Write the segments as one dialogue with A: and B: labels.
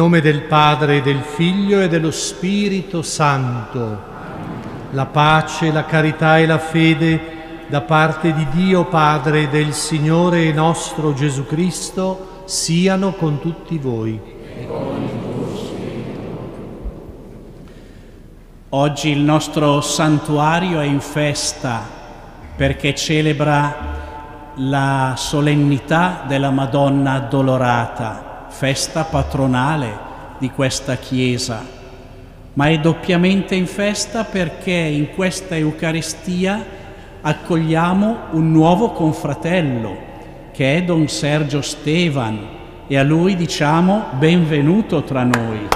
A: nome del Padre, del Figlio e dello Spirito Santo, la pace, la carità e la fede da parte di Dio Padre e del Signore nostro Gesù Cristo siano con tutti voi.
B: E con il tuo spirito. Oggi il nostro santuario è in festa perché celebra la solennità della Madonna Addolorata, festa patronale di questa Chiesa, ma è doppiamente in festa perché in questa Eucaristia accogliamo un nuovo confratello che è Don Sergio Stevan e a lui diciamo benvenuto tra noi.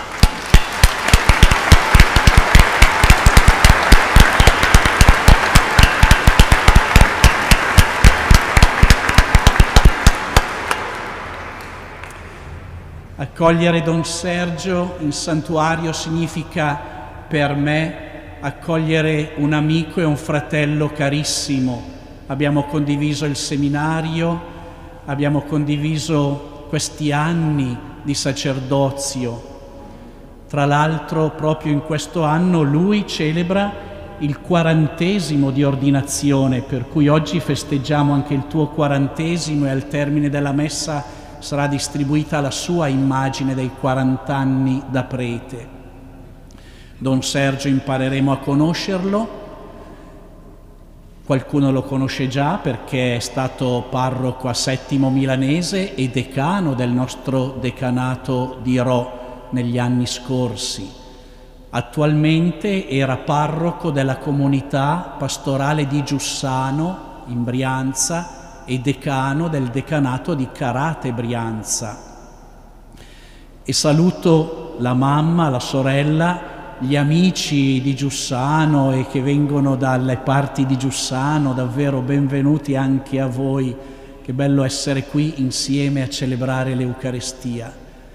B: Accogliere Don Sergio in santuario significa per me accogliere un amico e un fratello carissimo. Abbiamo condiviso il seminario, abbiamo condiviso questi anni di sacerdozio. Tra l'altro, proprio in questo anno lui celebra il 40° di ordinazione, per cui oggi festeggiamo anche il tuo 40° e al termine della messa sarà distribuita la sua immagine dei 40 anni da prete. Don Sergio impareremo a conoscerlo, qualcuno lo conosce già perché è stato parroco a Settimo Milanese e decano del nostro decanato di Rho negli anni scorsi. Attualmente era parroco della comunità pastorale di Giussano in Brianza e decano del decanato di Carate Brianza. E saluto la mamma, la sorella, gli amici di Giussano e che vengono dalle parti di Giussano, davvero benvenuti anche a voi. Che bello essere qui insieme a celebrare l'Eucaristia.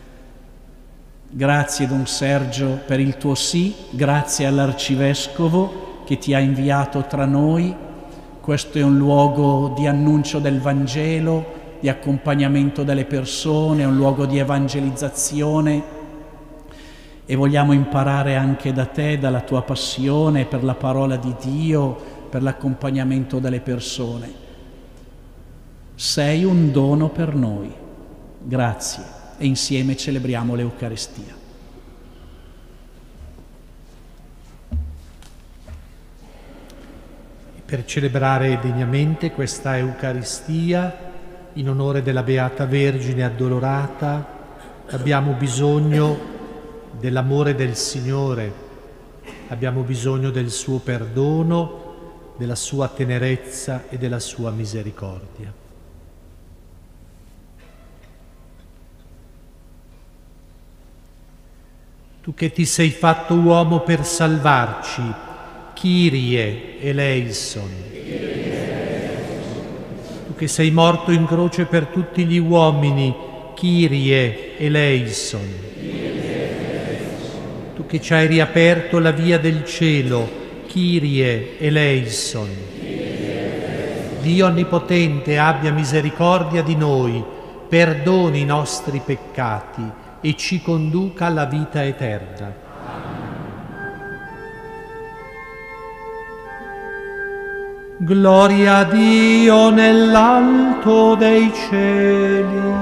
B: Grazie Don Sergio per il tuo sì, grazie all'Arcivescovo che ti ha inviato tra noi. Questo è un luogo di annuncio del Vangelo, di accompagnamento delle persone, è un luogo di evangelizzazione e vogliamo imparare anche da te, dalla tua passione per la parola di Dio, per l'accompagnamento delle persone. Sei un dono per noi. Grazie e insieme celebriamo l'Eucaristia.
A: Per celebrare degnamente questa Eucaristia, in onore della Beata Vergine Addolorata, abbiamo bisogno dell'amore del Signore, abbiamo bisogno del suo perdono, della sua tenerezza e della sua misericordia. Tu che ti sei fatto uomo per salvarci, Kyrie eleison. Tu che sei morto in croce per tutti gli uomini, Kyrie eleison. Tu che ci hai riaperto la via del cielo, Kyrie eleison. Dio Onnipotente abbia misericordia di noi, perdoni i nostri peccati e ci conduca alla vita eterna. Gloria a Dio nell'alto dei cieli.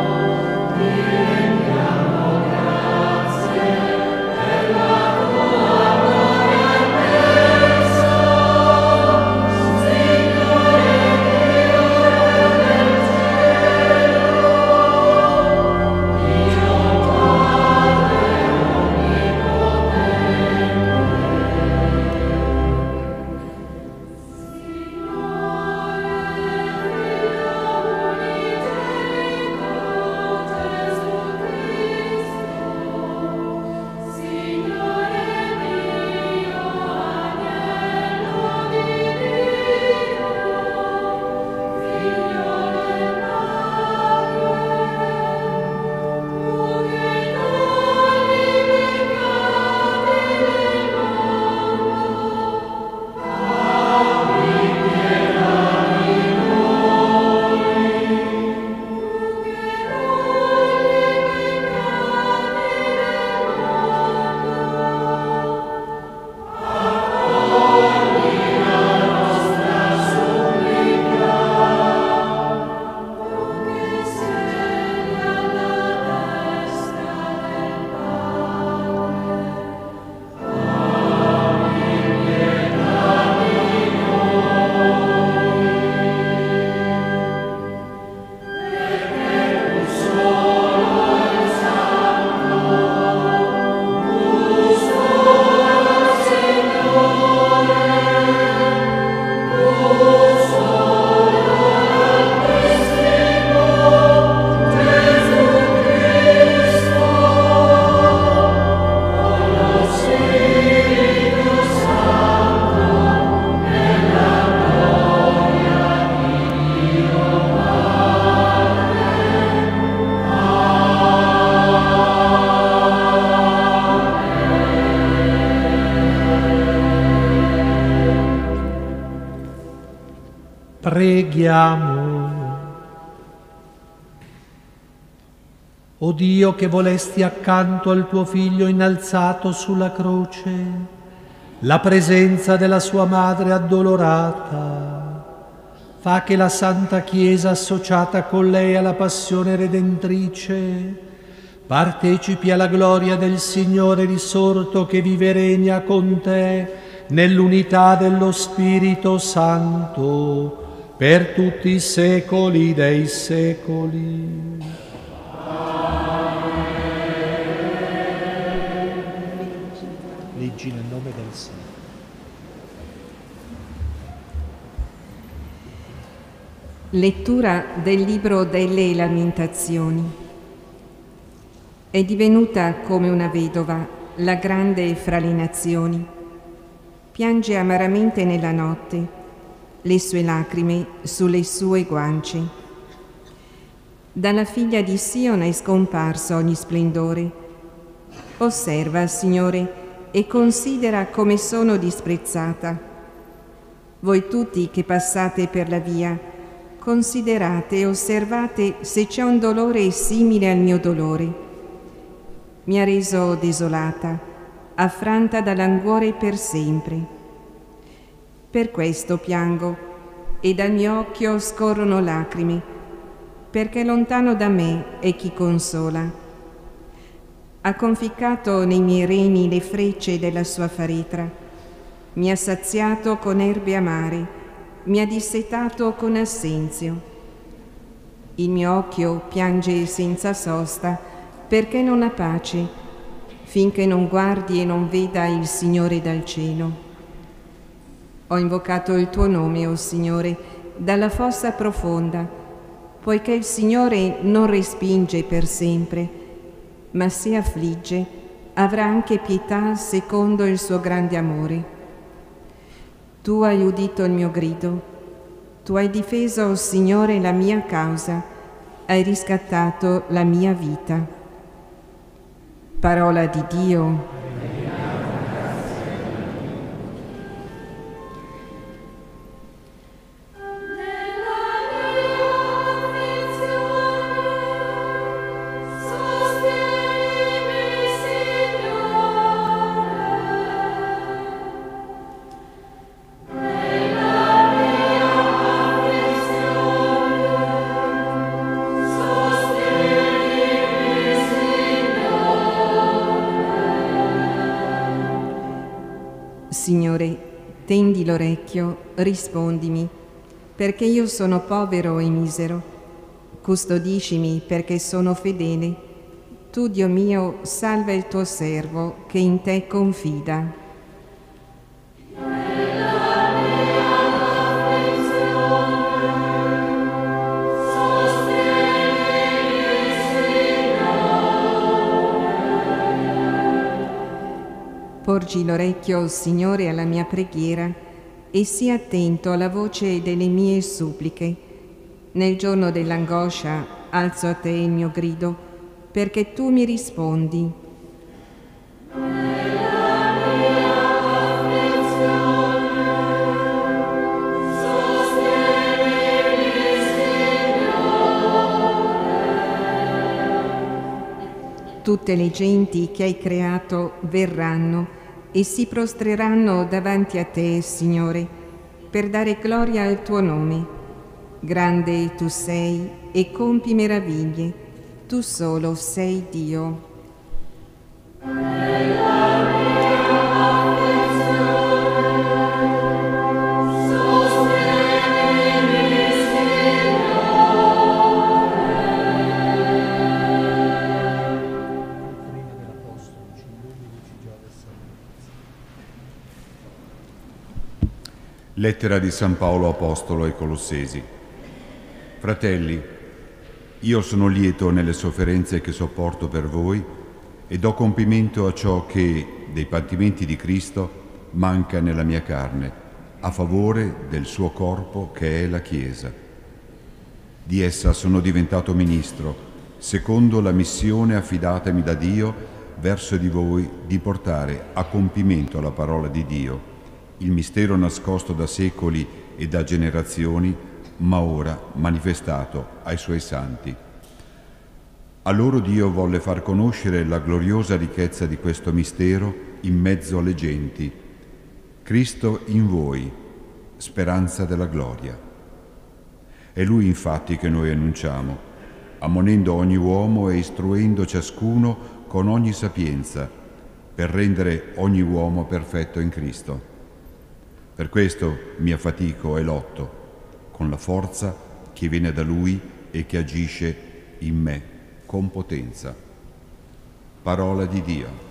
C: Grazie per la tua
A: Preghiamo. O Dio, che volesti accanto al tuo Figlio innalzato sulla croce la presenza della sua Madre addolorata, fa che la Santa Chiesa, associata con lei alla passione redentrice, partecipi alla gloria del Signore risorto, che vive e regna con te nell'unità dello Spirito Santo per tutti i secoli dei secoli. Leggi nel nome del Signore.
C: Lettura del libro delle Lamentazioni. È divenuta come una vedova, la grande fra le nazioni. Piange amaramente nella notte, le sue lacrime sulle sue guance. Dalla figlia di Sion è scomparso ogni splendore. Osserva, Signore, e considera come sono disprezzata. Voi tutti che passate per la via, considerate e osservate se c'è un dolore simile al mio dolore. Mi ha reso desolata, affranta da languore per sempre. Per questo piango e dal mio occhio scorrono lacrime, perché lontano da me è chi consola. Ha conficcato nei miei reni le frecce della sua faretra, mi ha saziato con erbe amare, mi ha dissetato con assenzio. Il mio occhio piange senza sosta, perché non ha pace, finché non guardi e non veda il Signore dal cielo. Ho invocato il tuo nome, o Signore, dalla fossa profonda, poiché il Signore non respinge per sempre, ma se affligge, avrà anche pietà secondo il suo grande amore. Tu hai udito il mio grido, tu hai difeso, o Signore, la mia causa, hai riscattato la mia vita. Parola di Dio. Signore, tendi l'orecchio, rispondimi, perché io sono povero e misero. Custodiscimi perché sono fedele. Tu, Dio mio, salva il tuo servo che in te confida. Porgi l'orecchio, Signore, alla mia preghiera e sii attento alla voce delle mie suppliche. Nel giorno dell'angoscia alzo a te il mio grido, perché tu mi rispondi. Tutte le genti che hai creato verranno e si prostreranno davanti a te, Signore, per dare gloria al tuo nome. Grande tu sei e compi meraviglie, tu solo sei Dio.
D: Lettera di San Paolo Apostolo ai Colossesi. Fratelli, io sono lieto nelle sofferenze che sopporto per voi e do compimento a ciò che, dei patimenti di Cristo, manca nella mia carne, a favore del suo corpo che è la Chiesa. Di essa sono diventato ministro, secondo la missione affidatami da Dio verso di voi di portare a compimento la parola di Dio, il mistero nascosto da secoli e da generazioni ma ora manifestato ai suoi santi. A loro Dio volle far conoscere la gloriosa ricchezza di questo mistero in mezzo alle genti. Cristo in voi, speranza della gloria. È Lui infatti che noi annunciamo, ammonendo ogni uomo e istruendo ciascuno con ogni sapienza, per rendere ogni uomo perfetto in Cristo. Per questo mi affatico e lotto, con la forza che viene da Lui e che agisce in me con potenza. Parola di Dio.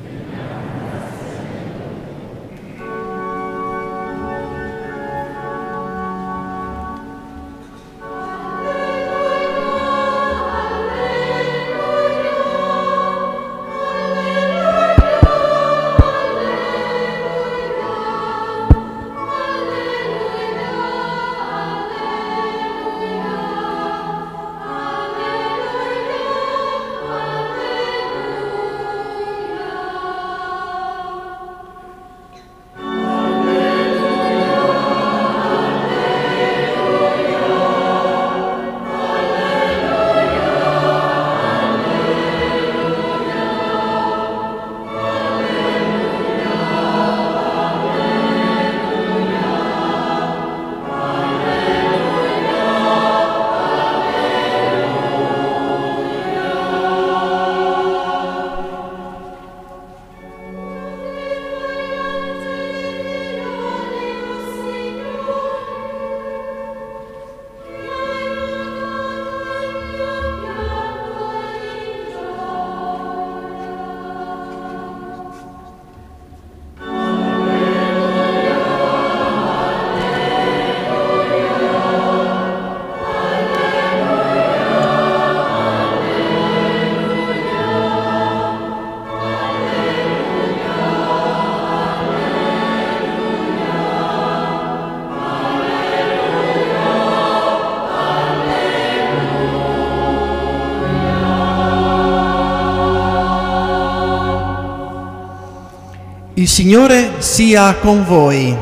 E: Il Signore sia con voi.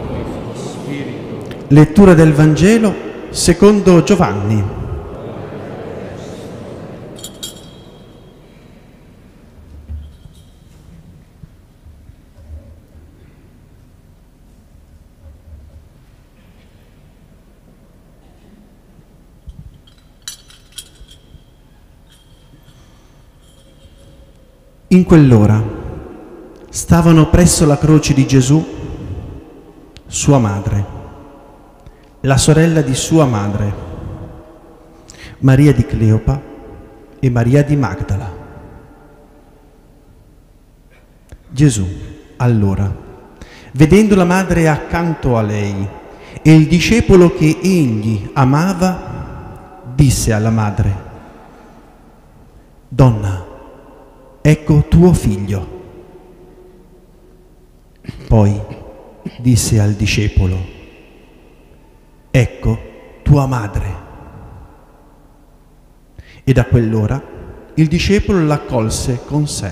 E: Lettura del Vangelo secondo Giovanni. In quell'ora stavano presso la croce di Gesù sua madre, la sorella di sua madre, Maria di Cleopa e Maria di Magdala. Gesù, allora, vedendo la madre accanto a lei e il discepolo che egli amava, disse alla madre: «Donna, ecco tuo figlio». Poi disse al discepolo: «Ecco tua madre». E da quell'ora il discepolo l'accolse con sé.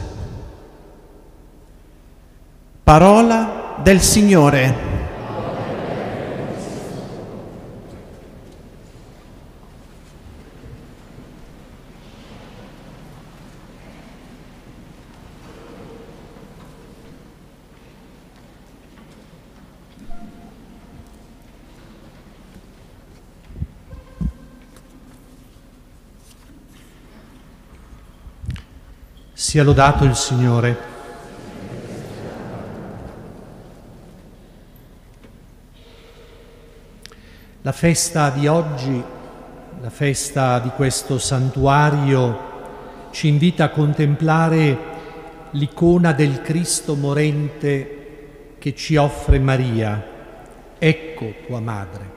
E: Parola del Signore.
A: Sia lodato il Signore. La festa di oggi, la festa di questo santuario, ci invita a contemplare l'icona del Cristo morente che ci offre Maria. Ecco tua madre.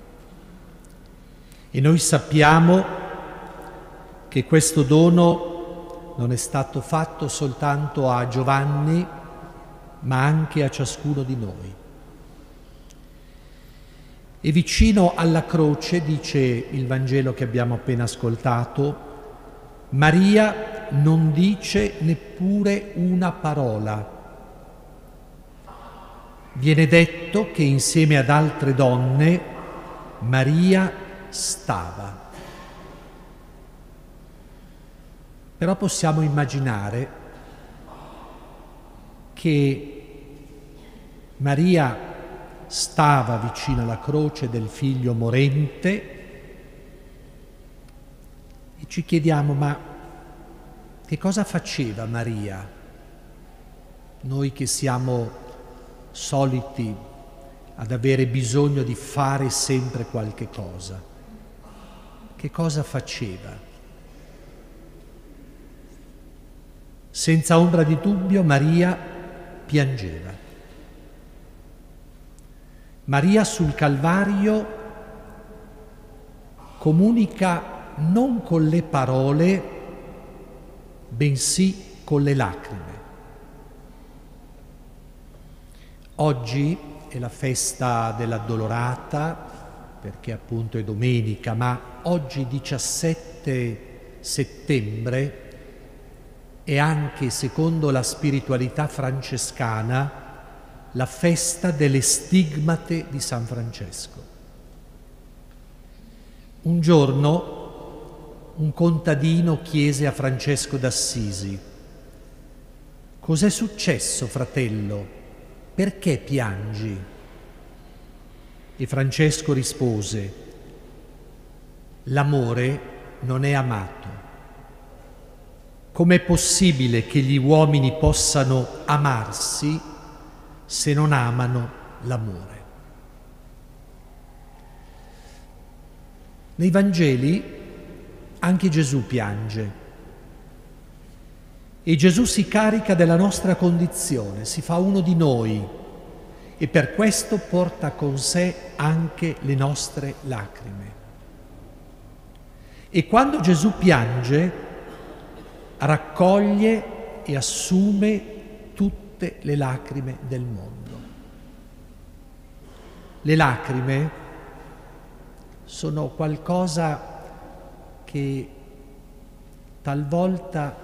A: E noi sappiamo che questo dono non è stato fatto soltanto a Giovanni, ma anche a ciascuno di noi. E vicino alla croce, dice il Vangelo che abbiamo appena ascoltato, Maria non dice neppure una parola. Viene detto che insieme ad altre donne Maria stava. Però possiamo immaginare che Maria stava vicino alla croce del figlio morente e ci chiediamo: ma che cosa faceva Maria? Noi che siamo soliti ad avere bisogno di fare sempre qualche cosa, che cosa faceva? Senza ombra di dubbio Maria piangeva. Maria sul Calvario comunica non con le parole, bensì con le lacrime. Oggi è la festa dell'Addolorata, perché appunto è domenica, ma oggi 17 settembre è anche, secondo la spiritualità francescana, la festa delle stigmate di San Francesco. Un giorno un contadino chiese a Francesco d'Assisi: «Cos'è successo, fratello? Perché piangi?» E Francesco rispose: «L'amore non è amato. Com'è possibile che gli uomini possano amarsi se non amano l'amore?» Nei Vangeli anche Gesù piange e Gesù si carica della nostra condizione, si fa uno di noi e per questo porta con sé anche le nostre lacrime. E quando Gesù piange, raccoglie e assume tutte le lacrime del mondo. Le lacrime sono qualcosa che talvolta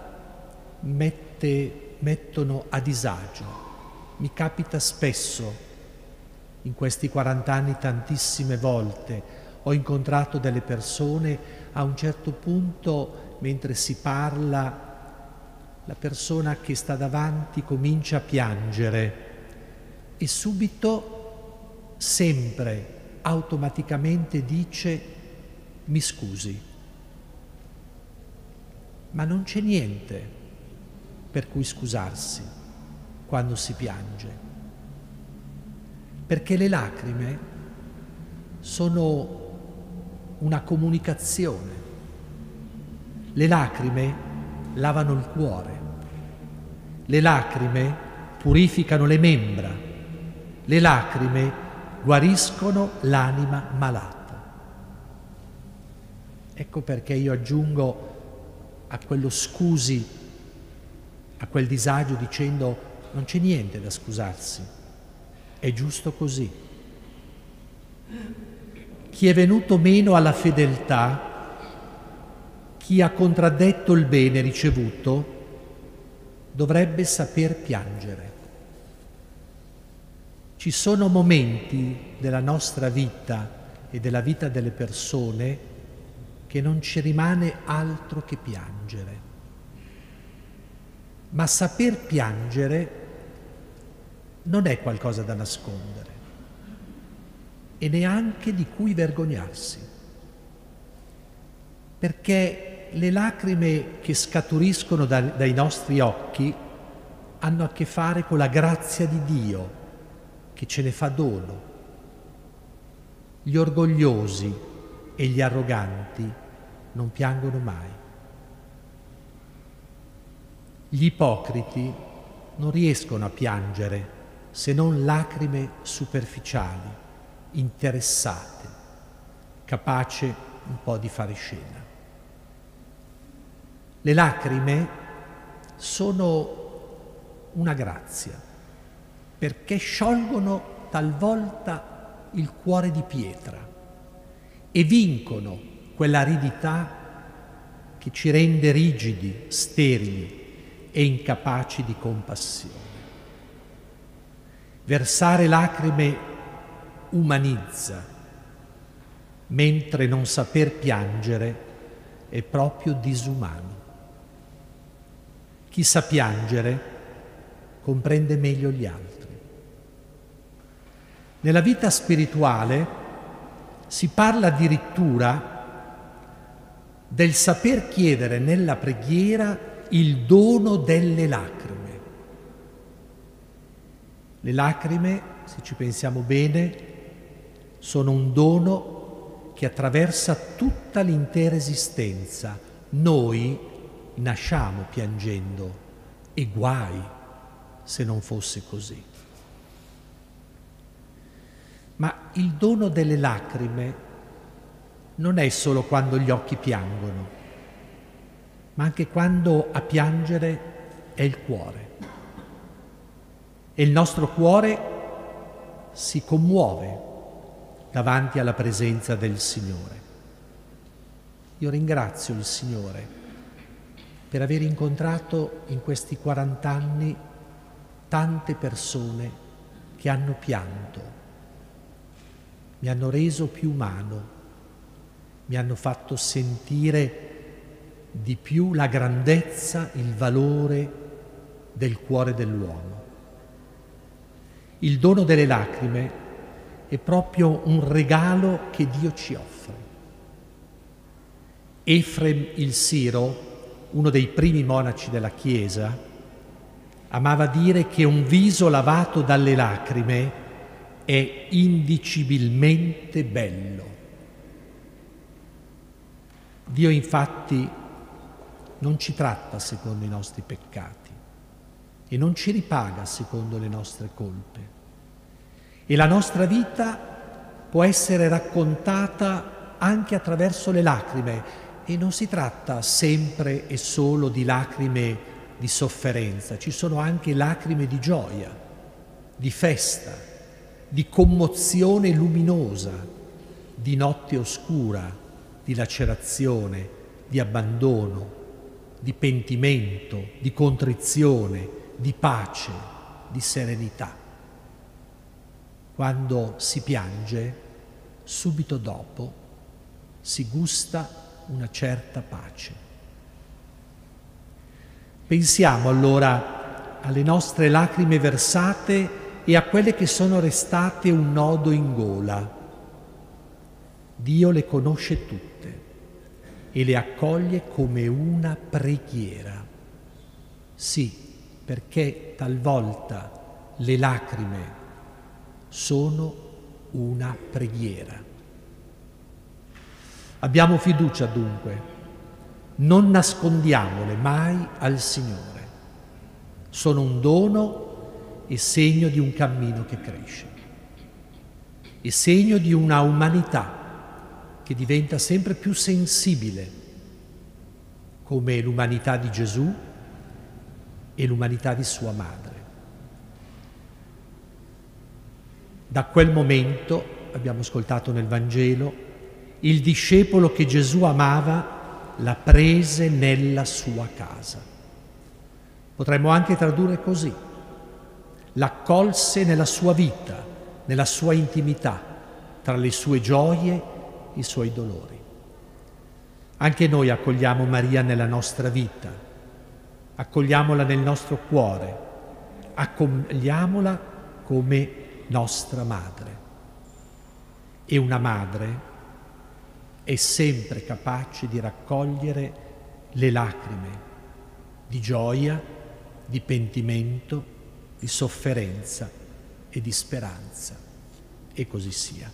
A: mettono a disagio. Mi capita spesso, in questi 40 anni tantissime volte, ho incontrato delle persone, a un certo punto, mentre si parla, la persona che sta davanti comincia a piangere e subito, sempre, automaticamente dice: «Mi scusi». Ma non c'è niente per cui scusarsi quando si piange, perché le lacrime sono una comunicazione. Le lacrime lavano il cuore, le lacrime purificano le membra, le lacrime guariscono l'anima malata. Ecco perché io aggiungo a quello scusi, a quel disagio, dicendo: non c'è niente da scusarsi, è giusto così. Chi è venuto meno alla fedeltà, chi ha contraddetto il bene ricevuto, dovrebbe saper piangere. Ci sono momenti della nostra vita e della vita delle persone che non ci rimane altro che piangere. Ma saper piangere non è qualcosa da nascondere e neanche di cui vergognarsi, perché le lacrime che scaturiscono dai nostri occhi hanno a che fare con la grazia di Dio che ce ne fa dono. Gli orgogliosi e gli arroganti non piangono mai. Gli ipocriti non riescono a piangere se non lacrime superficiali, interessate, capaci un po' di fare scena. Le lacrime sono una grazia, perché sciolgono talvolta il cuore di pietra e vincono quell'aridità che ci rende rigidi, sterili e incapaci di compassione. Versare lacrime umanizza, mentre non saper piangere è proprio disumano. Chi sa piangere comprende meglio gli altri. Nella vita spirituale si parla addirittura del saper chiedere nella preghiera il dono delle lacrime. Le lacrime, se ci pensiamo bene, sono un dono che attraversa tutta l'intera esistenza. Noi nasciamo piangendo e guai se non fosse così. Ma il dono delle lacrime non è solo quando gli occhi piangono, ma anche quando a piangere è il cuore. E il nostro cuore si commuove davanti alla presenza del Signore. Io ringrazio il Signore per aver incontrato in questi 40 anni tante persone che hanno pianto, mi hanno reso più umano, mi hanno fatto sentire di più la grandezza, il valore del cuore dell'uomo. Il dono delle lacrime è proprio un regalo che Dio ci offre. Efrem il Siro, uno dei primi monaci della Chiesa, amava dire che un viso lavato dalle lacrime è indicibilmente bello. Dio infatti non ci tratta secondo i nostri peccati e non ci ripaga secondo le nostre colpe. E la nostra vita può essere raccontata anche attraverso le lacrime, e non si tratta sempre e solo di lacrime di sofferenza, ci sono anche lacrime di gioia, di festa, di commozione luminosa, di notte oscura, di lacerazione, di abbandono, di pentimento, di contrizione, di pace, di serenità. Quando si piange, subito dopo si gusta una certa pace. Pensiamo allora alle nostre lacrime versate e a quelle che sono restate un nodo in gola. Dio le conosce tutte e le accoglie come una preghiera. Sì, perché talvolta le lacrime sono una preghiera. Abbiamo fiducia dunque, non nascondiamole mai al Signore. Sono un dono e segno di un cammino che cresce, e segno di una umanità che diventa sempre più sensibile, come l'umanità di Gesù e l'umanità di sua madre. Da quel momento, abbiamo ascoltato nel Vangelo, il discepolo che Gesù amava la prese nella sua casa. Potremmo anche tradurre così: l'accolse nella sua vita, nella sua intimità, tra le sue gioie, i suoi dolori. Anche noi accogliamo Maria nella nostra vita, accogliamola nel nostro cuore, accogliamola come nostra madre. E una madre è sempre capace di raccogliere le lacrime di gioia, di pentimento, di sofferenza e di speranza. E così sia.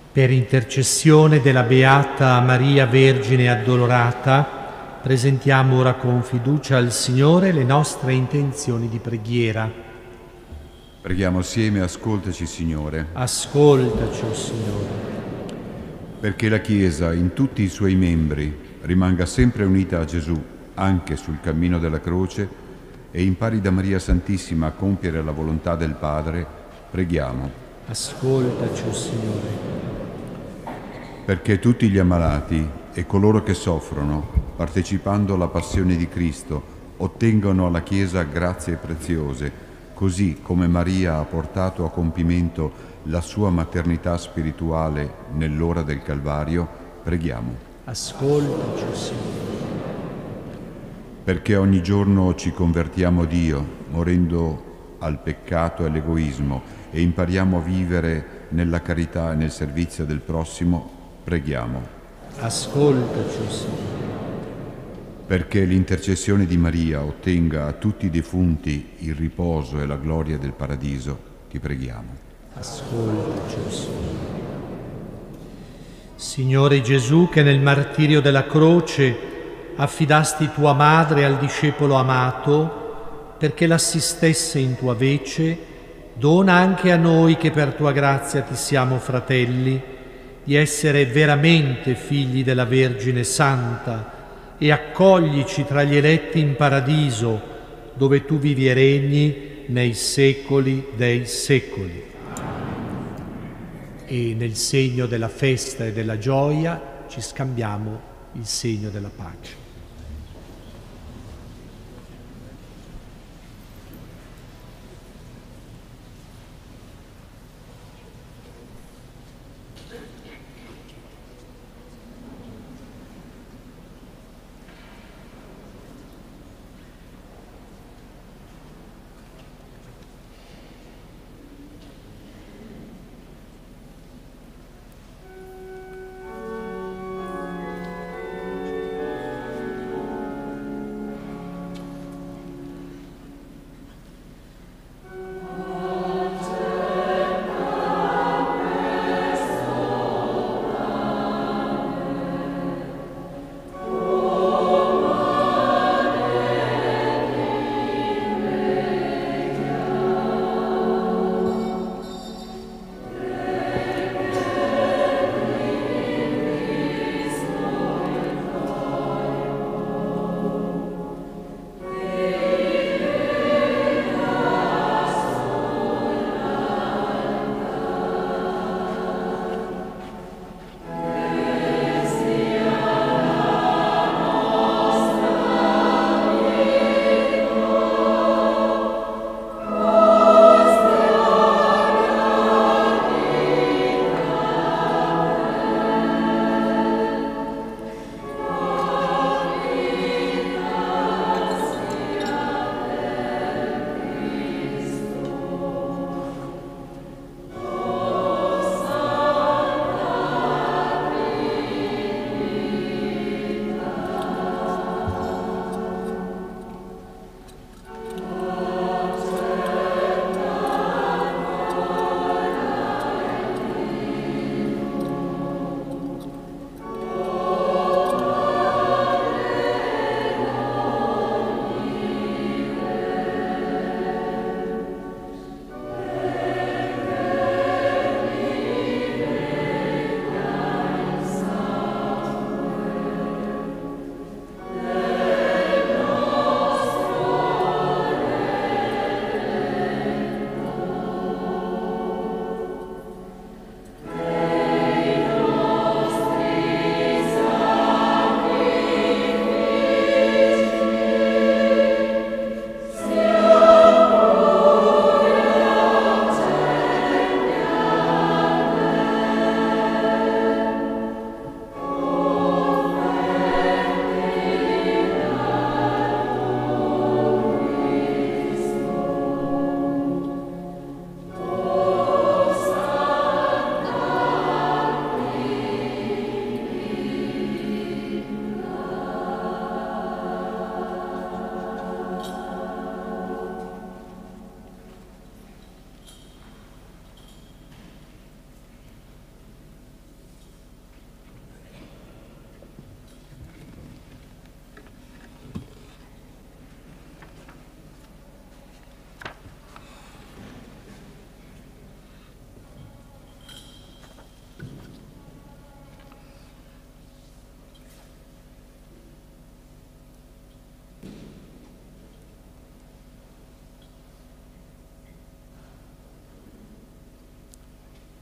A: Per intercessione della Beata Maria Vergine Addolorata, presentiamo ora con fiducia al Signore le nostre intenzioni di preghiera.
D: Preghiamo assieme, ascoltaci Signore.
A: Ascoltaci, o Signore.
D: Perché la Chiesa, in tutti i suoi membri, rimanga sempre unita a Gesù, anche sul cammino della croce, e impari da Maria Santissima a compiere la volontà del Padre, preghiamo.
A: Ascoltaci, o Signore.
D: Perché tutti gli ammalati e coloro che soffrono, partecipando alla passione di Cristo, ottengano alla Chiesa grazie preziose, così come Maria ha portato a compimento la sua maternità spirituale nell'ora del Calvario, preghiamo.
A: Ascoltaci, o Signore.
D: Perché ogni giorno ci convertiamo a Dio, morendo al peccato e all'egoismo, e impariamo a vivere nella carità e nel servizio del prossimo, preghiamo.
A: Ascoltaci, o Signore.
D: Perché l'intercessione di Maria ottenga a tutti i defunti il riposo e la gloria del paradiso, ti preghiamo.
A: Ascoltaci, o Signore. Signore Gesù, che nel martirio della croce affidasti tua madre al discepolo amato, perché l'assistesse in tua vece, dona anche a noi che per tua grazia ti siamo fratelli, di essere veramente figli della Vergine Santa, e accoglici tra gli eletti in paradiso, dove tu vivi e regni nei secoli dei secoli. E nel segno della festa e della gioia ci scambiamo il segno della pace.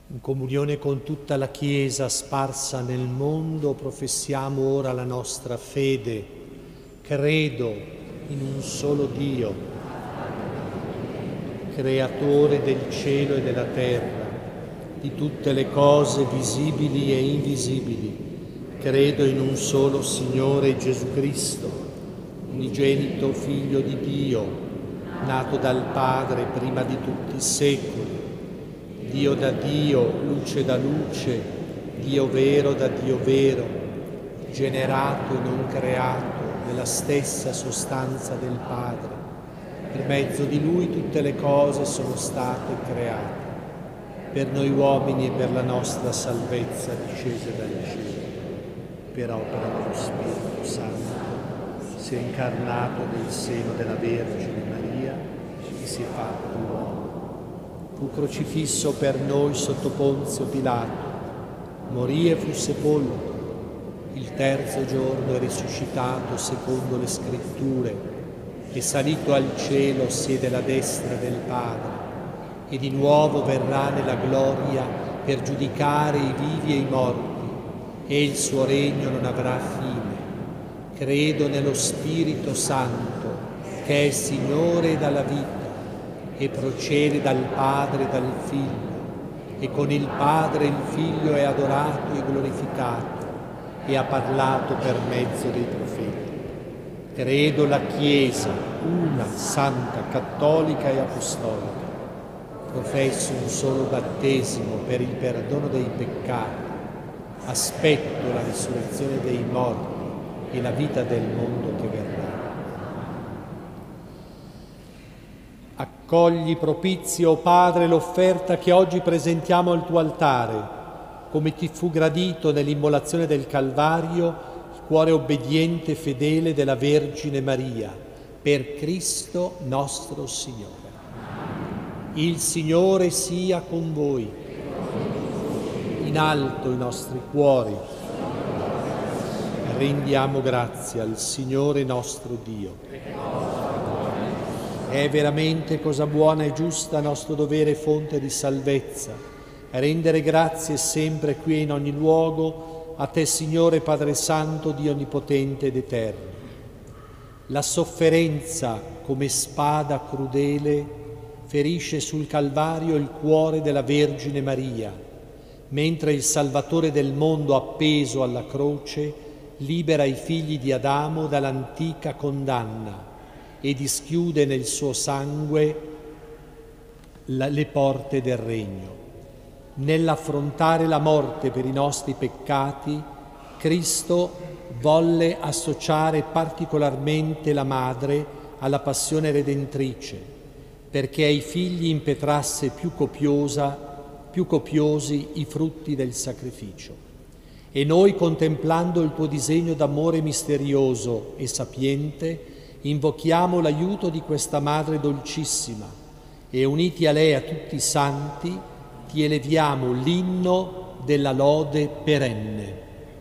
A: In comunione con tutta la Chiesa sparsa nel mondo professiamo ora la nostra fede. Credo in un solo Dio, creatore del cielo e della terra, di tutte le cose visibili e invisibili. Credo in un solo Signore Gesù Cristo, unigenito Figlio di Dio, nato dal Padre prima di tutti i secoli, Dio da Dio, luce da luce, Dio vero da Dio vero, generato e non creato nella stessa sostanza del Padre. Per mezzo di Lui tutte le cose sono state create. Per noi uomini e per la nostra salvezza discese dal cielo, per opera dello Spirito Santo, si è incarnato nel seno della Vergine Maria e si è fatto uomo. Fu crocifisso per noi sotto Ponzio Pilato, morì e fu sepolto. Il terzo giorno è risuscitato secondo le Scritture, è salito al cielo, siede alla destra del Padre, e di nuovo verrà nella gloria per giudicare i vivi e i morti, e il suo regno non avrà fine. Credo nello Spirito Santo, che è Signore dalla vita, e procede dal Padre e dal Figlio, e con il Padre e il Figlio è adorato e glorificato, e ha parlato per mezzo dei profeti. Credo la Chiesa, una, santa, cattolica e apostolica. Professo un solo battesimo per il perdono dei peccati. Aspetto la risurrezione dei morti e la vita del mondo che verrà. Accogli propizio, o Padre, l'offerta che oggi presentiamo al tuo altare, come ti fu gradito nell'immolazione del Calvario, il cuore obbediente e fedele della Vergine Maria, per Cristo nostro Signore. Il Signore sia con voi. In alto i nostri cuori. Rendiamo grazie al Signore nostro Dio. È veramente cosa buona e giusta, nostro dovere e fonte di salvezza, rendere grazie sempre qui e in ogni luogo a te, Signore Padre Santo, Dio onnipotente ed eterno. La sofferenza come spada crudele ferisce sul Calvario il cuore della Vergine Maria, mentre il Salvatore del mondo appeso alla croce libera i figli di Adamo dall'antica condanna e dischiude nel suo sangue le porte del regno. Nell'affrontare la morte per i nostri peccati, Cristo volle associare particolarmente la Madre alla passione redentrice, perché ai figli impetrasse più copiosi i frutti del sacrificio. E noi, contemplando il tuo disegno d'amore misterioso e sapiente, invochiamo l'aiuto di questa Madre dolcissima e, uniti a lei a tutti i santi, ti eleviamo l'inno della lode perenne.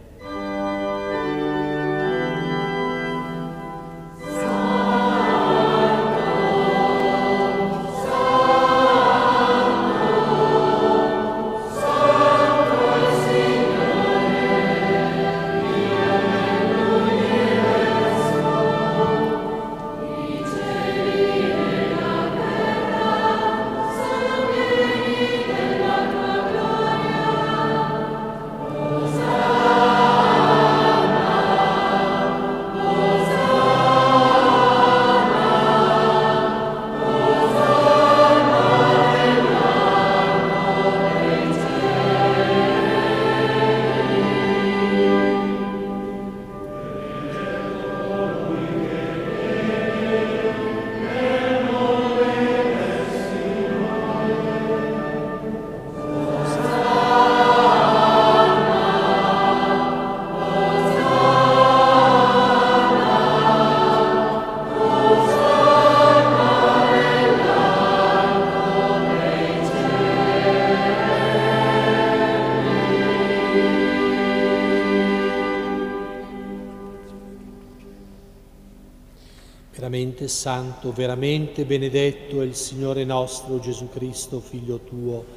A: Veramente santo, veramente benedetto è il Signore nostro Gesù Cristo, Figlio tuo,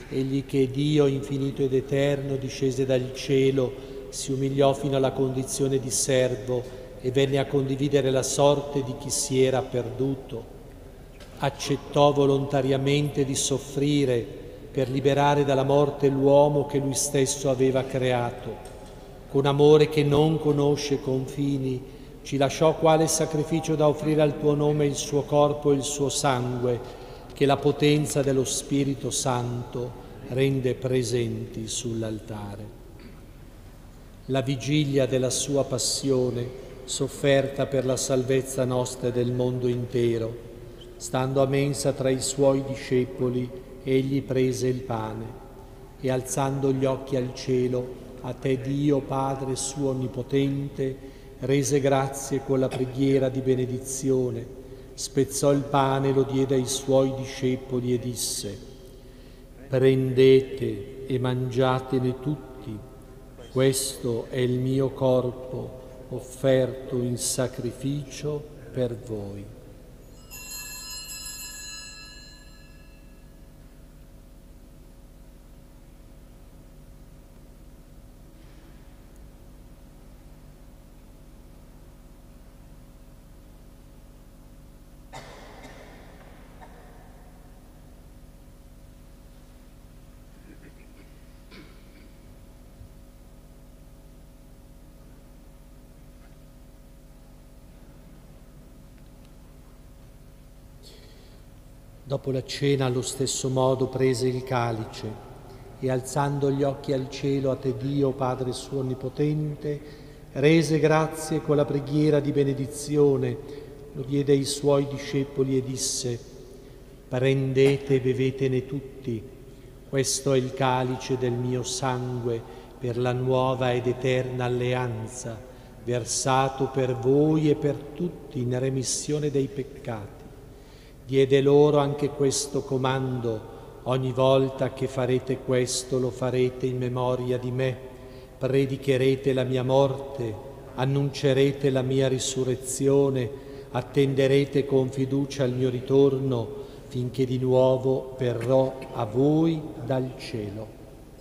A: egli che è Dio infinito ed eterno, discese dal cielo, si umiliò fino alla condizione di servo e venne a condividere la sorte di chi si era perduto. Accettò volontariamente di soffrire per liberare dalla morte l'uomo che lui stesso aveva creato. Con amore che non conosce confini, ci lasciò quale sacrificio da offrire al tuo nome il suo corpo e il suo sangue, che la potenza dello Spirito Santo rende presenti sull'altare. La vigilia della sua passione, sofferta per la salvezza nostra e del mondo intero, stando a mensa tra i suoi discepoli, egli prese il pane e alzando gli occhi al cielo, a te Dio Padre suo onnipotente, rese grazie con la preghiera di benedizione, spezzò il pane e lo diede ai suoi discepoli e disse: prendete e mangiatene tutti, questo è il mio corpo offerto in sacrificio per voi. Dopo la cena, allo stesso modo, prese il calice e, alzando gli occhi al cielo, a te Dio, Padre suo onnipotente, rese grazie con la preghiera di benedizione, lo diede ai suoi discepoli e disse: prendete e bevetene tutti, questo è il calice del mio sangue per la nuova ed eterna alleanza, versato per voi e per tutti in remissione dei peccati. Diede loro anche questo comando: ogni volta che farete questo lo farete in memoria di me, predicherete la mia morte, annuncerete la mia risurrezione, attenderete con fiducia il mio ritorno, finché di nuovo verrò a voi dal cielo.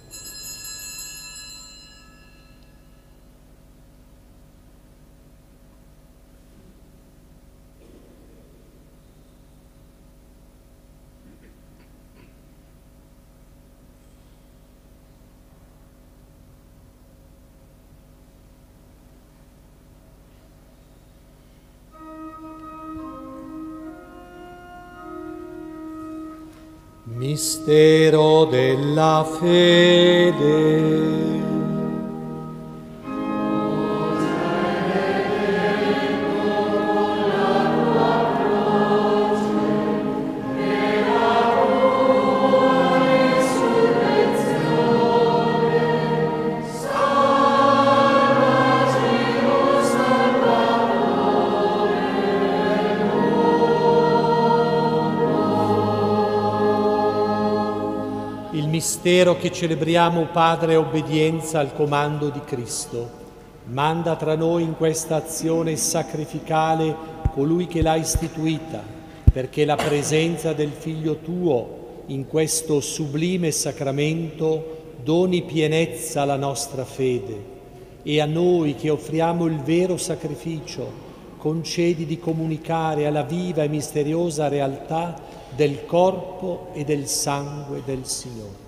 A: Mistero della fede. Mistero che celebriamo, Padre, è obbedienza al comando di Cristo. Manda tra noi in questa azione sacrificale colui che l'ha istituita, perché la presenza del Figlio tuo in questo sublime sacramento doni pienezza alla nostra fede, e a noi che offriamo il vero sacrificio concedi di comunicare alla viva e misteriosa realtà del corpo e del sangue del Signore.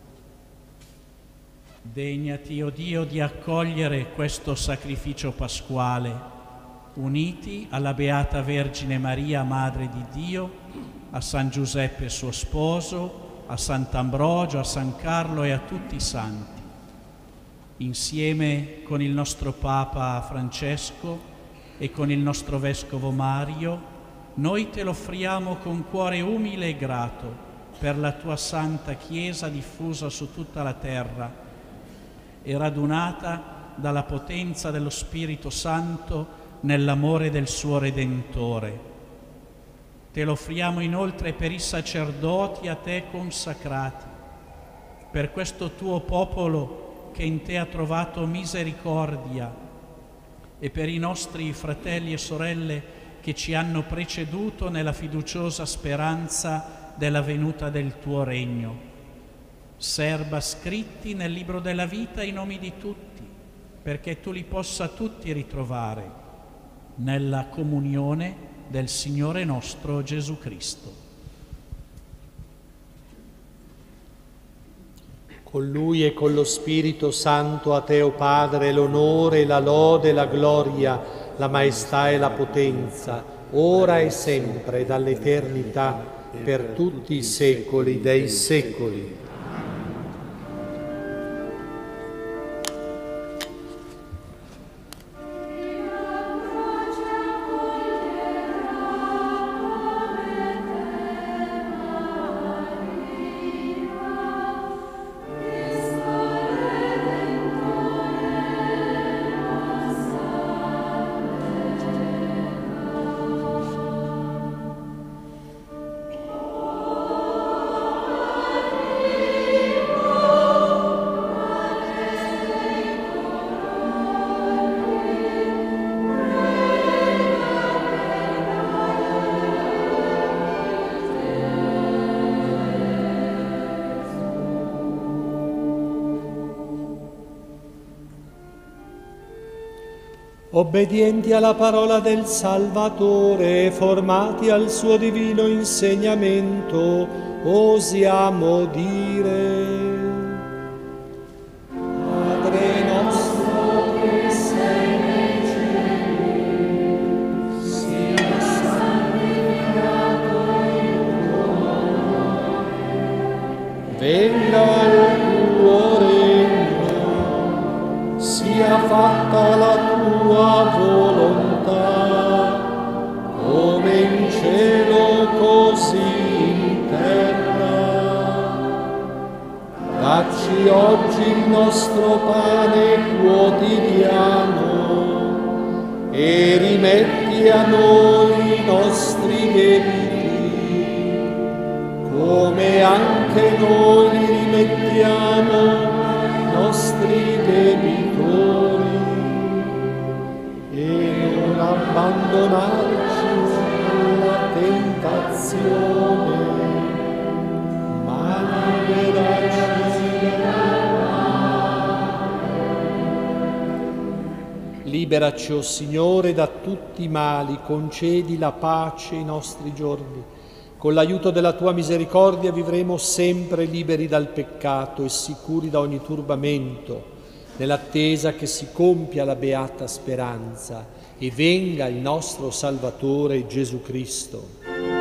B: Degnati, o Dio, di accogliere questo sacrificio pasquale, uniti alla Beata Vergine Maria, Madre di Dio, a San Giuseppe suo sposo, a Sant'Ambrogio, a San Carlo e a tutti i santi. Insieme con il nostro Papa Francesco e con il nostro Vescovo Mario, noi te lo offriamo con cuore umile e grato per la tua Santa Chiesa diffusa su tutta la terra e radunata dalla potenza dello Spirito Santo nell'amore del suo Redentore. Te lo offriamo inoltre per i sacerdoti a te consacrati, per questo tuo popolo che in te ha trovato misericordia e per i nostri fratelli e sorelle che ci hanno preceduto nella fiduciosa speranza della venuta del tuo regno. serba scritti nel libro della vita i nomi di tutti, perché tu li possa tutti ritrovare nella comunione del Signore nostro Gesù Cristo.
A: Con Lui e con lo Spirito Santo a Te, o Padre, l'onore, la lode, la gloria, la maestà e la potenza, ora e sempre, dall'eternità, per tutti i secoli dei secoli. Obbedienti alla parola del Salvatore, formati al suo divino insegnamento, osiamo dire: Padre nostro che sei nei cieli, sia santificato il tuo nome, venga il tuo regno, sia fatta la tua volontà, come in cielo così in terra. Dacci oggi il nostro pane quotidiano e rimetti a noi i nostri debiti, come anche noi li rimettiamo ai nostri debitori. E non abbandonarci alla tentazione, ma liberarci dal male. Liberaci, o Signore, da tutti i mali, concedi la pace ai nostri giorni. Con l'aiuto della tua misericordia vivremo sempre liberi dal peccato e sicuri da ogni turbamento, nell'attesa che si compia la beata speranza e venga il nostro Salvatore Gesù Cristo.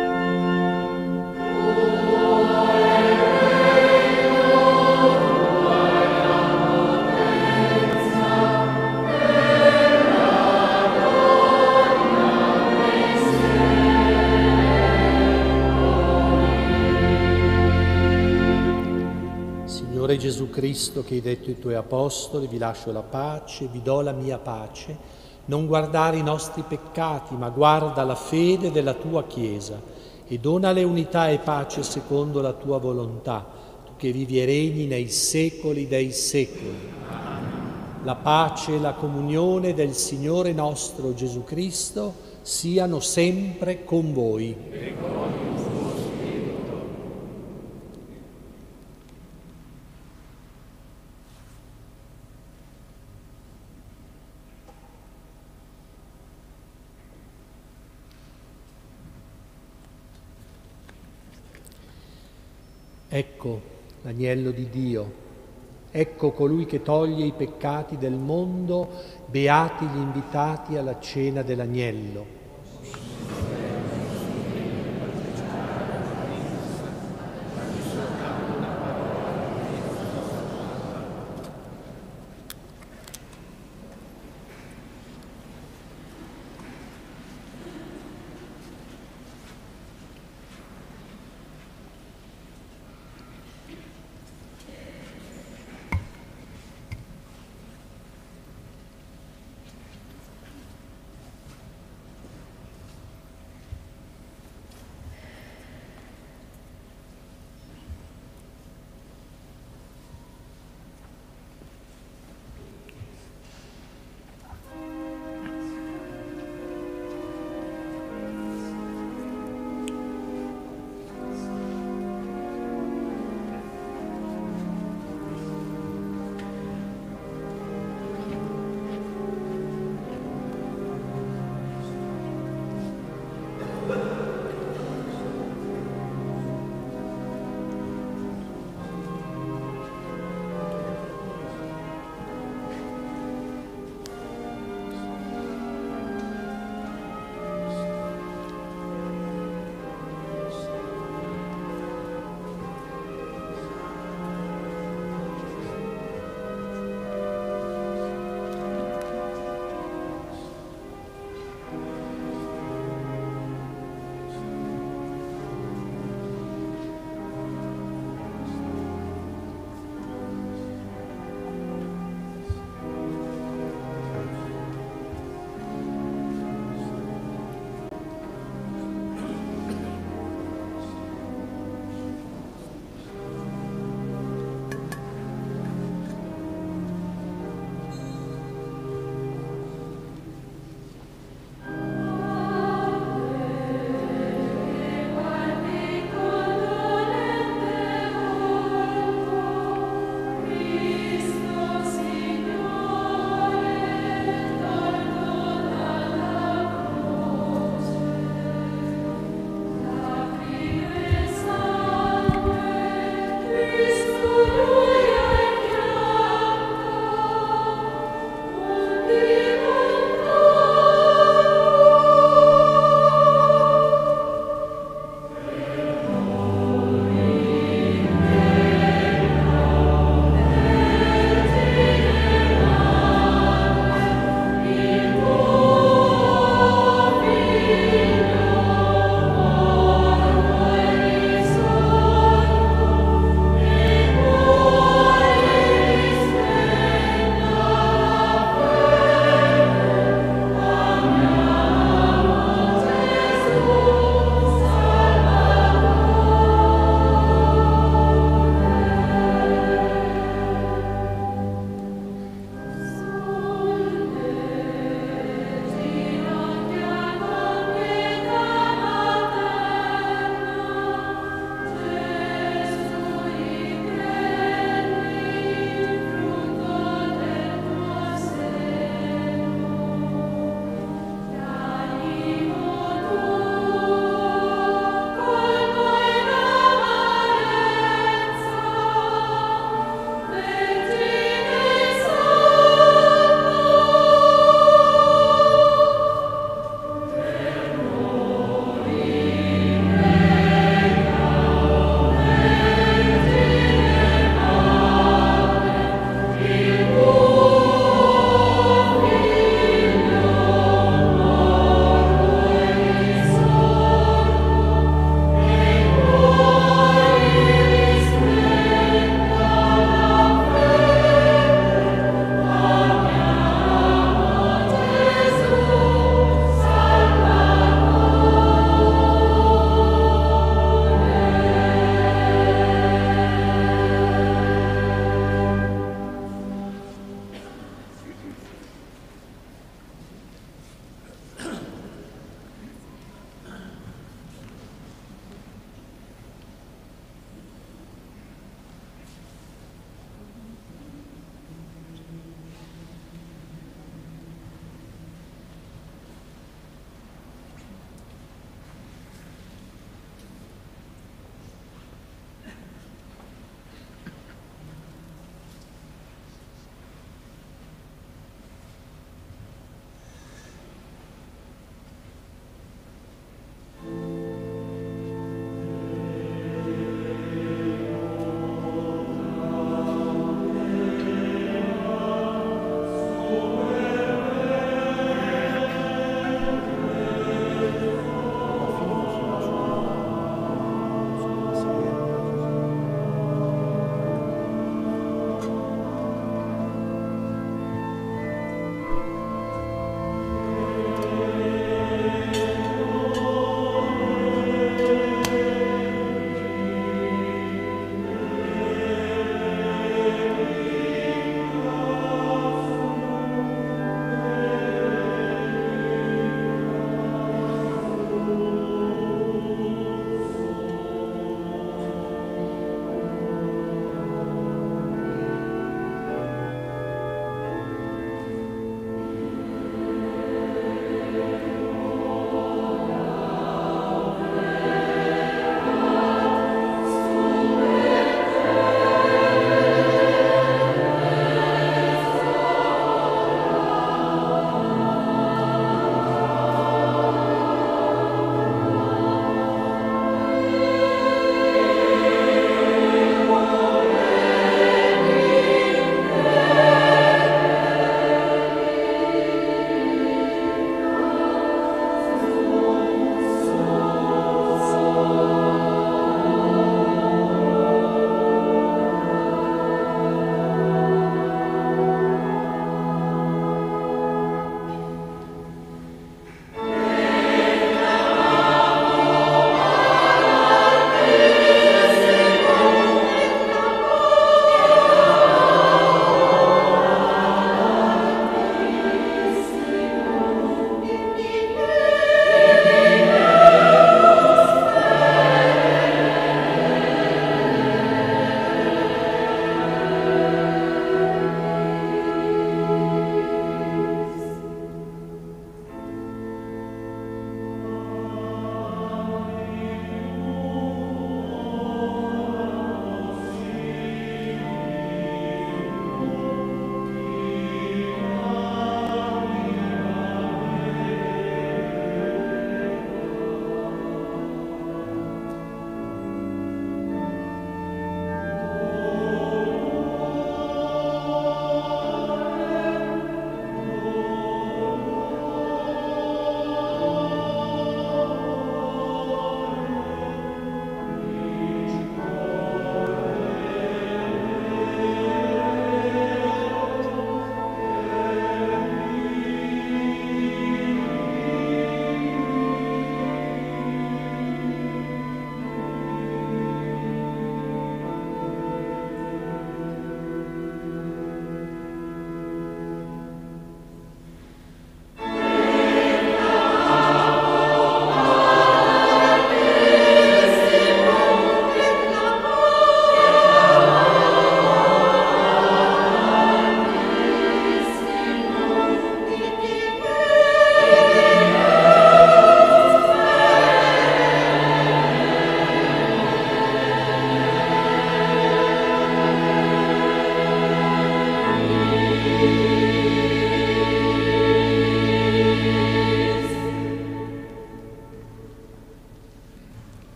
A: Signore Gesù Cristo, che hai detto ai tuoi apostoli: vi lascio la pace, vi do la mia pace, non guardare i nostri peccati, ma guarda la fede della tua Chiesa e donale unità e pace secondo la tua volontà, tu che vivi e regni nei secoli dei secoli. La pace e la comunione del Signore nostro Gesù Cristo siano sempre con voi. Ecco l'agnello di Dio, ecco colui che toglie i peccati del mondo, beati gli invitati alla cena dell'agnello.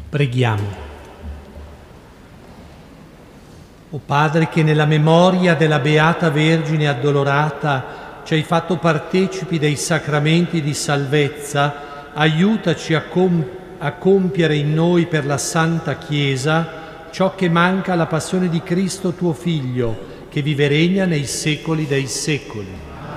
A: Preghiamo. O Padre, che nella memoria della Beata Vergine Addolorata ci hai fatto partecipi dei sacramenti di salvezza, aiutaci a compiere in noi per la Santa Chiesa ciò che manca alla passione di Cristo tuo Figlio, che vive e regna nei secoli dei secoli.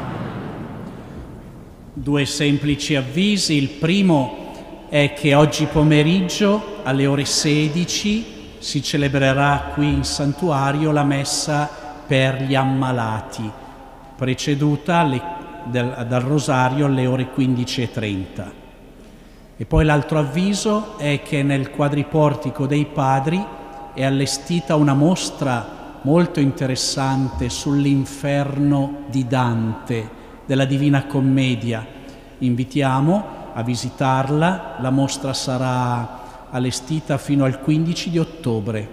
B: Due semplici avvisi. Il primo è che oggi pomeriggio alle ore 16 si celebrerà qui in santuario la messa per gli ammalati, preceduta dal rosario alle ore 15:30. E poi l'altro avviso è che nel quadriportico dei Padri è allestita una mostra molto interessante sull'inferno di Dante, della Divina Commedia. Invitiamo a visitarla, la mostra sarà allestita fino al 15 di ottobre.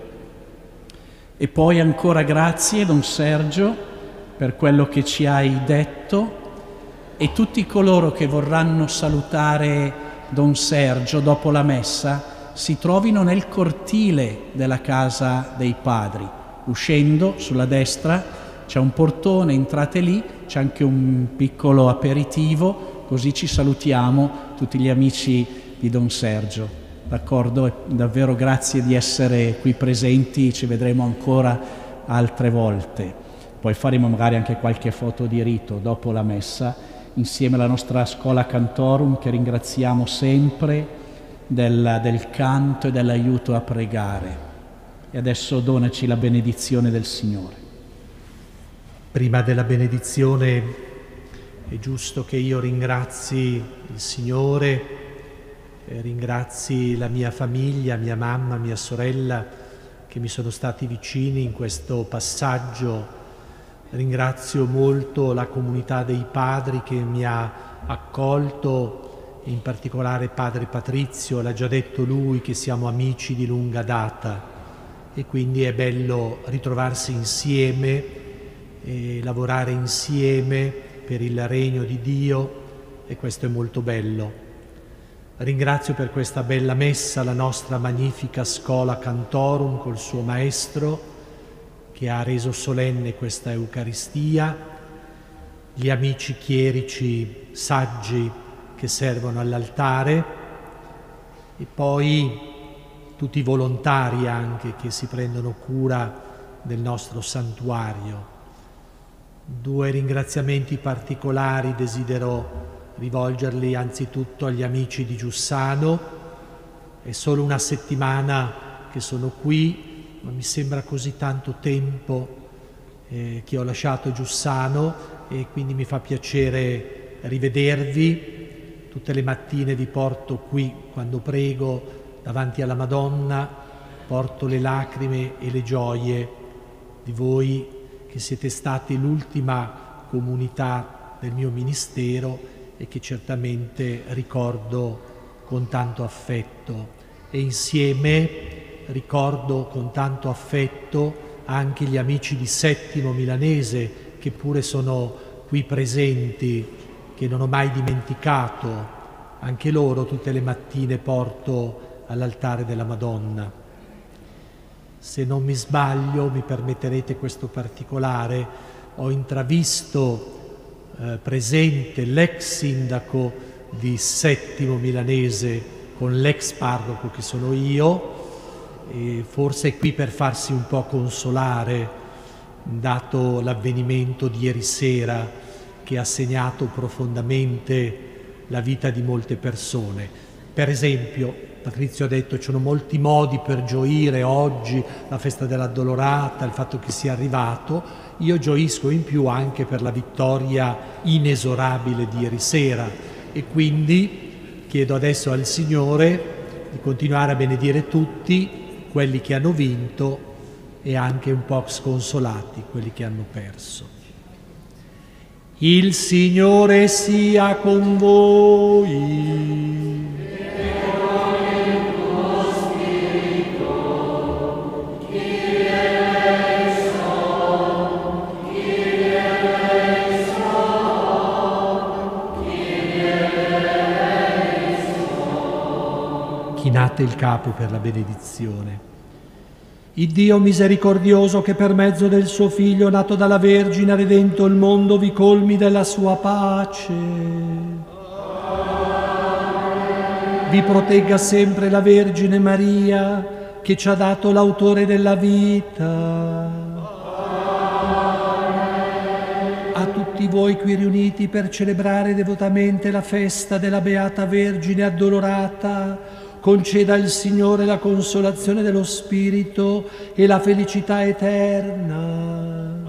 B: E poi ancora grazie, Don Sergio, per quello che ci hai detto, e tutti coloro che vorranno salutare Don Sergio dopo la messa si trovino nel cortile della Casa dei Padri. Uscendo sulla destra c'è un portone, entrate lì, c'è anche un piccolo aperitivo, così ci salutiamo tutti gli amici di Don Sergio. D'accordo? E davvero grazie di essere qui presenti, ci vedremo ancora altre volte. Poi faremo magari anche qualche foto di rito dopo la messa, insieme alla nostra Schola Cantorum, che ringraziamo sempre del canto e dell'aiuto a pregare. E adesso donaci la benedizione del Signore.
A: Prima della benedizione è giusto che io ringrazi il Signore, ringrazi la mia famiglia, mia mamma, mia sorella, che mi sono stati vicini in questo passaggio. Ringrazio molto la comunità dei padri che mi ha accolto, in particolare Padre Patrizio, l'ha già detto lui che siamo amici di lunga data e quindi è bello ritrovarsi insieme e lavorare insieme per il regno di Dio, e questo è molto bello. Ringrazio per questa bella messa la nostra magnifica Schola Cantorum col suo maestro che ha reso solenne questa Eucaristia, gli amici chierici saggi che servono all'altare e poi tutti i volontari anche che si prendono cura del nostro santuario. Due ringraziamenti particolari desidero rivolgerli anzitutto agli amici di Giussano. È solo una settimana che sono qui, ma mi sembra così tanto tempo che ho lasciato Giussano e quindi mi fa piacere rivedervi. Tutte le mattine vi porto qui quando prego davanti alla Madonna, porto le lacrime e le gioie di voi che siete stati l'ultima comunità del mio ministero e che certamente ricordo con tanto affetto. E insieme ricordo con tanto affetto anche gli amici di Settimo Milanese che pure sono qui presenti, che non ho mai dimenticato. Anche loro tutte le mattine porto all'altare della Madonna. Se non mi sbaglio, mi permetterete questo particolare, ho intravisto presente l'ex sindaco di Settimo Milanese con l'ex parroco che sono io, e forse è qui per farsi un po' consolare, dato l'avvenimento di ieri sera che ha segnato profondamente la vita di molte persone. Per esempio, Patrizio ha detto ci sono molti modi per gioire oggi, la festa dell'Addolorata, il fatto che sia arrivato. Io gioisco in più anche per la vittoria inesorabile di ieri sera e quindi chiedo adesso al Signore di continuare a benedire tutti quelli che hanno vinto e anche un po' sconsolati quelli che hanno perso. Il Signore sia con voi. chinate il capo per la benedizione. Il Dio misericordioso che per mezzo del suo Figlio nato dalla Vergine ha redento il mondo vi colmi della sua pace. Vi protegga sempre la Vergine Maria che ci ha dato l'autore della vita. A tutti voi qui riuniti per celebrare devotamente la festa della Beata Vergine Addolorata, conceda il Signore la consolazione dello Spirito e la felicità eterna.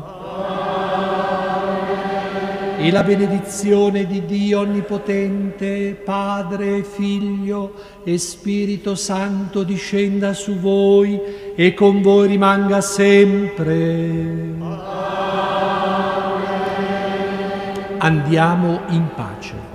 A: E la benedizione di Dio Onnipotente, Padre, Figlio e Spirito Santo discenda su voi e con voi rimanga sempre. Andiamo in pace.